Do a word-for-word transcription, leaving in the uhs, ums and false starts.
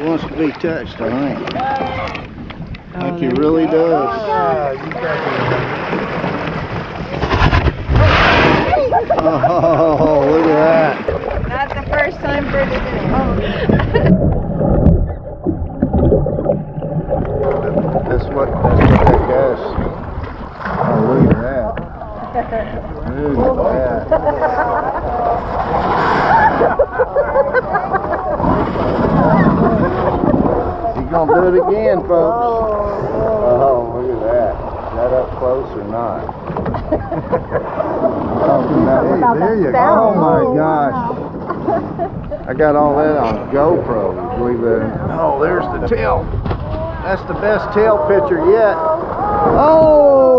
wants to be touched, I think. Oh, Like he really does. Ah, you got Oh, look at that. Not the first time for today. That's what, that's what that does. Oh, look at that. Look at that. He's gonna do it again, folks. Oh, look at that. Is that up close or not? Oh, hey, there you go. Oh my gosh. I got all that on GoPro, believe it. Oh, there's the tail. That's the best tail picture yet. Oh!